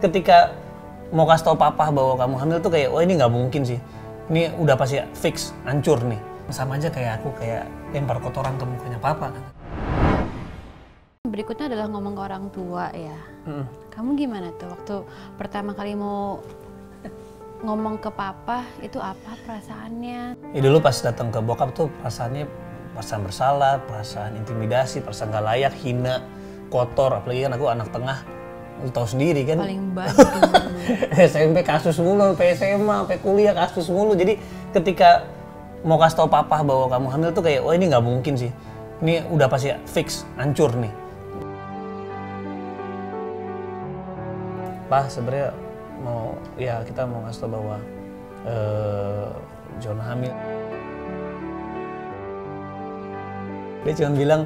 ketika mau kasih tau papa bahwa kamu hamil tuh kayak, oh ini nggak mungkin sih, ini udah pasti fix, hancur nih. Sama aja kayak aku kayak lempar kotoran ke mukanya papa kan. Berikutnya adalah ngomong ke orang tua ya. Kamu gimana tuh waktu pertama kali mau ngomong ke papa, itu apa perasaannya? Ya dulu pas datang ke bokap tuh perasaannya perasaan bersalah, perasaan intimidasi, perasaan gak layak, hina, kotor. Apalagi kan aku anak tengah, lu tahu sendiri kan. Paling banyak dulu. SMP kasus mulu, sampai SMA, sampai kuliah kasus mulu. Jadi ketika mau kasih tau papa bahwa kamu hamil tuh kayak, oh ini nggak mungkin sih, ini udah pasti fix, hancur nih. Pak sebenarnya kita mau ngasih tau bahwa John hamil. Dia cuma bilang,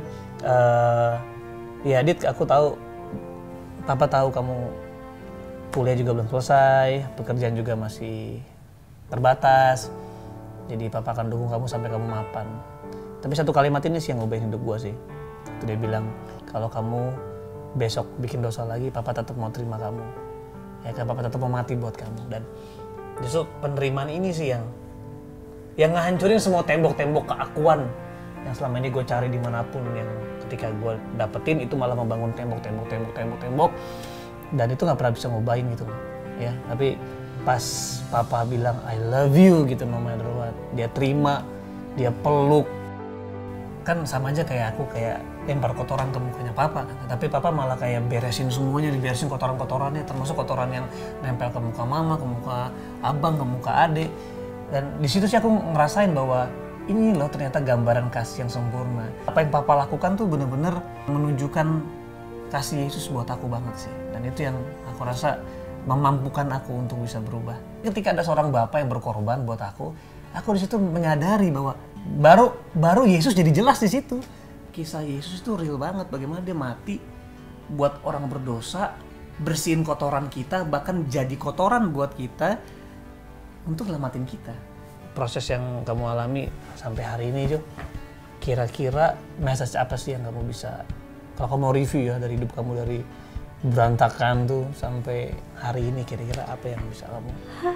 ya Dit, aku tahu, papa tahu kamu kuliah juga belum selesai, pekerjaan juga masih terbatas, jadi papa akan dukung kamu sampai kamu mapan. Tapi satu kalimat ini sih yang ngubahin hidup gua sih. Itu dia bilang, kalau kamu besok bikin dosa lagi, papa tetap mau terima kamu. Ya kan, papa tetap mau mati buat kamu. Dan justru penerimaan ini sih yang ngehancurin semua tembok-tembok keakuan yang selama ini gue cari dimanapun, yang ketika gue dapetin itu malah membangun tembok. Dan itu nggak pernah bisa ngobain gitu ya. Tapi pas papa bilang I love you gitu, no matter what, dia terima, dia peluk, kan sama aja kayak aku kayak lempar kotoran ke mukanya papa kan. Tapi papa malah kayak beresin semuanya, diberesin kotoran-kotorannya, termasuk kotoran yang nempel ke muka mama, ke muka abang, ke muka adik. Dan di situ sih aku ngerasain bahwa ini loh ternyata gambaran kasih yang sempurna. Apa yang papa lakukan tuh bener-bener menunjukkan kasih Yesus buat aku banget sih. Dan itu yang aku rasa memampukan aku untuk bisa berubah. Ketika ada seorang bapak yang berkorban buat aku di situ menyadari bahwa baru Yesus jadi jelas di situ. Kisah Yesus itu real banget, bagaimana dia mati buat orang berdosa, bersihin kotoran kita, bahkan jadi kotoran buat kita untuk selamatin kita. Proses yang kamu alami sampai hari ini, Jo, kira-kira message apa sih yang kamu bisa, kalau kamu mau review ya dari hidup kamu dari berantakan tuh sampai hari ini, kira-kira apa yang bisa kamu?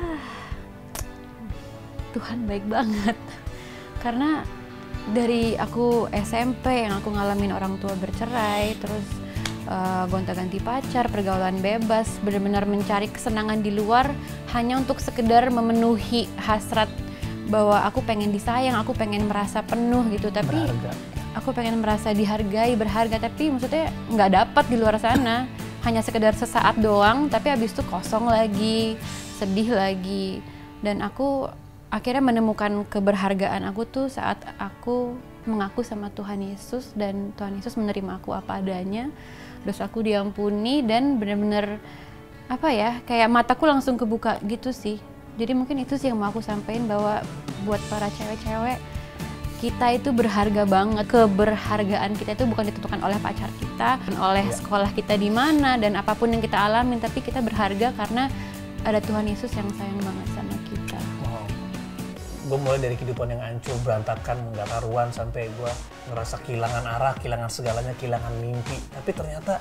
Tuhan baik banget. Karena dari aku SMP yang aku ngalamin orang tua bercerai, terus gonta-ganti pacar, pergaulan bebas, benar-benar mencari kesenangan di luar hanya untuk sekedar memenuhi hasrat bahwa aku pengen disayang, aku pengen merasa penuh gitu, tapi berharga. Aku pengen merasa dihargai, berharga, tapi maksudnya nggak dapat di luar sana. Hanya sekedar sesaat doang, tapi habis itu kosong lagi, sedih lagi. Dan aku akhirnya menemukan keberhargaan aku tuh saat aku mengaku sama Tuhan Yesus, dan Tuhan Yesus menerima aku apa adanya. Dosaku diampuni dan benar-benar apa ya, kayak mataku langsung kebuka gitu sih. Jadi mungkin itu sih yang mau aku sampaikan, bahwa buat para cewek-cewek, kita itu berharga banget. Keberhargaan kita itu bukan ditentukan oleh pacar kita, oleh sekolah kita di mana, dan apapun yang kita alamin, tapi kita berharga karena ada Tuhan Yesus yang sayang banget sama kita. Wow. Gue mulai dari kehidupan yang hancur, berantakan, nggak karuan, sampai gue ngerasa kehilangan arah, kehilangan segalanya, kehilangan mimpi. Tapi ternyata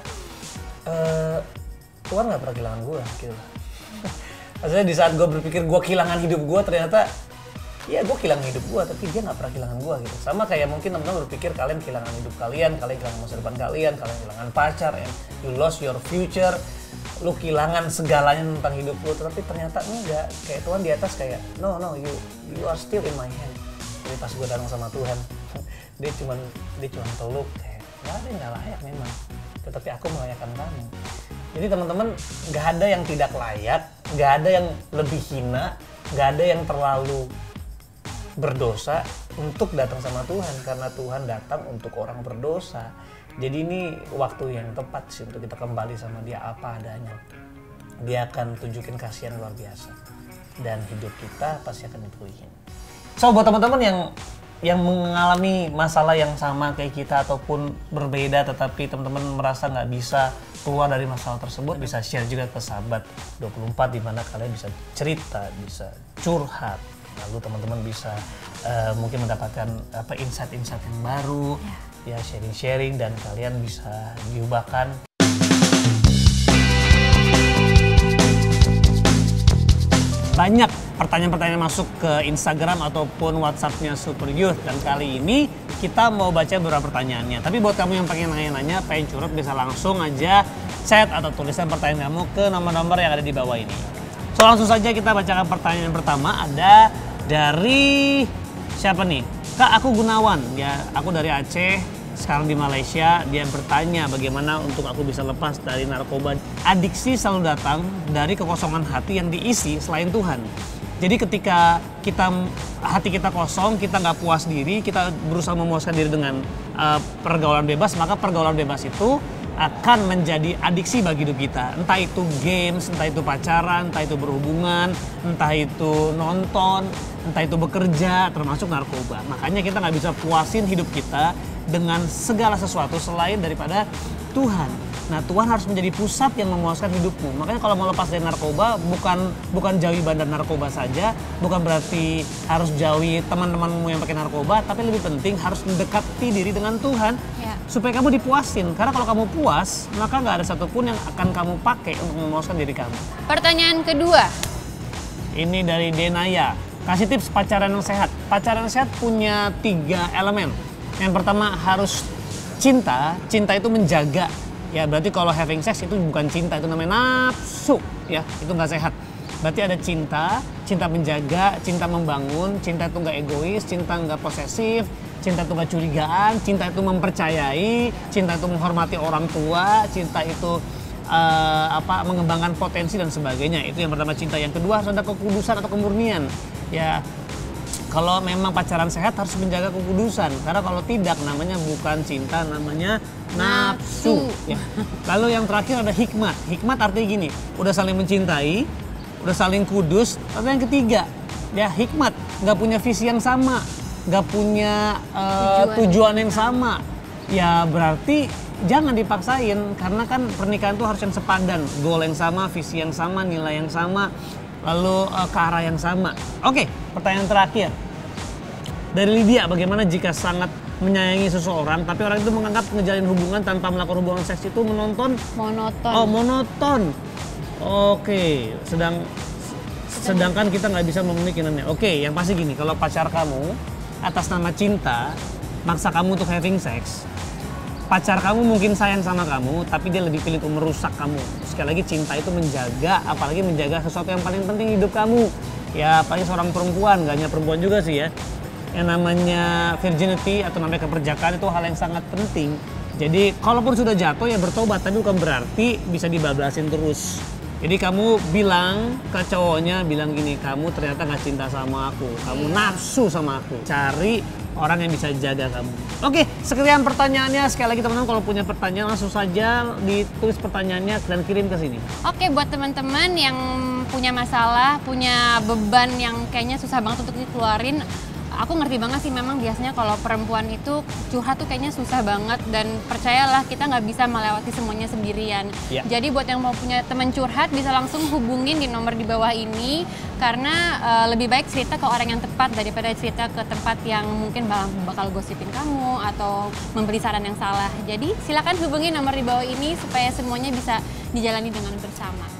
Tuhan nggak pernah kehilangan gue gitu. Maksudnya di saat gue berpikir gue kehilangan hidup gue, ternyata ya gue kehilangan hidup gue, tapi dia gak pernah kehilangan gue gitu. Sama kayak mungkin teman-teman berpikir kalian kehilangan hidup kalian kehilangan masa depan kalian kehilangan pacar, and you lost your future, lu kehilangan segalanya tentang hidup lu. Tapi ternyata enggak, kayak Tuhan di atas kayak no you are still in my hand. Jadi pas gue datang sama Tuhan, dia cuma peluk, kayak gak ada yang gak layak memang, tetapi aku melayakkan kamu. Jadi teman-teman, gak ada yang tidak layak, gak ada yang lebih hina, gak ada yang terlalu berdosa untuk datang sama Tuhan, karena Tuhan datang untuk orang berdosa. Jadi ini waktu yang tepat sih untuk kita kembali sama Dia apa adanya. Dia akan tunjukin kasih yang luar biasa, dan hidup kita pasti akan dipulihin. So buat teman-teman yang mengalami masalah yang sama kayak kita ataupun berbeda, tetapi teman-teman merasa nggak bisa keluar dari masalah tersebut, bisa share juga ke Sahabat 24 di mana kalian bisa cerita, bisa curhat. Lalu teman-teman bisa mungkin mendapatkan insight-insight yang baru, ya sharing-sharing, dan kalian bisa diubahkan. banyak pertanyaan-pertanyaan masuk ke Instagram ataupun WhatsApp-nya Super Youth. Dan kali ini kita mau baca beberapa pertanyaannya. Tapi buat kamu yang pengen nanya-nanya, pengen curhat, bisa langsung aja chat atau tulisan pertanyaan kamu ke nomor-nomor yang ada di bawah ini. So langsung saja kita bacakan pertanyaan pertama. Ada dari siapa nih? Kak, aku Gunawan. Ya, aku dari Aceh. Sekarang di Malaysia. Dia bertanya bagaimana untuk aku bisa lepas dari narkoba. Adiksi selalu datang dari kekosongan hati yang diisi selain Tuhan. Jadi ketika hati kita kosong, kita nggak puas diri, kita berusaha memuaskan diri dengan pergaulan bebas, maka pergaulan bebas itu akan menjadi adiksi bagi hidup kita. Entah itu games, entah itu pacaran, entah itu berhubungan, entah itu nonton, entah itu bekerja, termasuk narkoba. Makanya kita nggak bisa puasin hidup kita dengan segala sesuatu selain daripada Tuhan. Nah, Tuhan harus menjadi pusat yang memuaskan hidupmu. Makanya kalau mau lepas dari narkoba, bukan jauhi bandar narkoba saja, bukan berarti harus jauhi teman-temanmu yang pakai narkoba, tapi lebih penting harus mendekati diri dengan Tuhan supaya kamu dipuasin. Karena kalau kamu puas, maka nggak ada satupun yang akan kamu pakai untuk memuaskan diri kamu. Pertanyaan kedua. Ini dari Denaya. Kasih tips pacaran yang sehat. Pacaran yang sehat punya 3 elemen. Yang pertama harus cinta. Cinta itu menjaga. Ya berarti kalau having sex itu bukan cinta, itu namanya nafsu. Ya itu nggak sehat. Berarti ada cinta, cinta menjaga, cinta membangun, cinta itu nggak egois, cinta nggak posesif, cinta itu nggak curigaan, cinta itu mempercayai, cinta itu menghormati orang tua, cinta itu mengembangkan potensi dan sebagainya. Itu yang pertama cinta. Yang kedua harus ada kekudusan atau kemurnian. Ya kalau memang pacaran sehat harus menjaga kekudusan. Karena kalau tidak namanya bukan cinta, namanya nafsu. Ya. Lalu yang terakhir ada hikmat. Hikmat artinya gini, udah saling mencintai, udah saling kudus. Lalu yang ketiga, ya hikmat, nggak punya visi yang sama, nggak punya tujuan yang sama. Ya berarti jangan dipaksain, karena kan pernikahan itu harus yang sepadan, goal yang sama, visi yang sama, nilai yang sama, lalu ke arah yang sama. Oke, pertanyaan terakhir dari Lydia, bagaimana jika sangat menyayangi seseorang tapi orang itu menganggap ngejalin hubungan tanpa melakukan hubungan seks itu monoton? Monoton. Oke, sedangkan kita nggak bisa memenuhi keinginannya. Oke, yang pasti gini, kalau pacar kamu atas nama cinta maksa kamu untuk having sex, pacar kamu mungkin sayang sama kamu, tapi dia lebih pilih untuk merusak kamu. Sekali lagi, cinta itu menjaga, apalagi menjaga sesuatu yang paling penting di hidup kamu. Ya, apalagi seorang perempuan, gak hanya perempuan juga sih ya. Yang namanya virginity atau namanya keperjakaan itu hal yang sangat penting. Jadi, kalaupun sudah jatuh ya bertobat, tapi bukan berarti bisa dibablasin terus. Jadi kamu bilang ke cowoknya, bilang gini, kamu ternyata gak cinta sama aku, kamu nafsu sama aku. Cari orang yang bisa jaga kamu. Oke, sekian pertanyaannya. Sekali lagi teman-teman, kalau punya pertanyaan langsung saja ditulis pertanyaannya dan kirim ke sini. Oke, buat teman-teman yang punya masalah, punya beban yang kayaknya susah banget untuk dikeluarin, aku ngerti banget sih, memang biasanya kalau perempuan itu curhat tuh kayaknya susah banget, dan percayalah kita nggak bisa melewati semuanya sendirian. Ya. Jadi buat yang mau punya teman curhat bisa langsung hubungin di nomor di bawah ini, karena lebih baik cerita ke orang yang tepat daripada cerita ke tempat yang mungkin bakal gosipin kamu atau memberi saran yang salah. Jadi silakan hubungi nomor di bawah ini supaya semuanya bisa dijalani dengan bersama.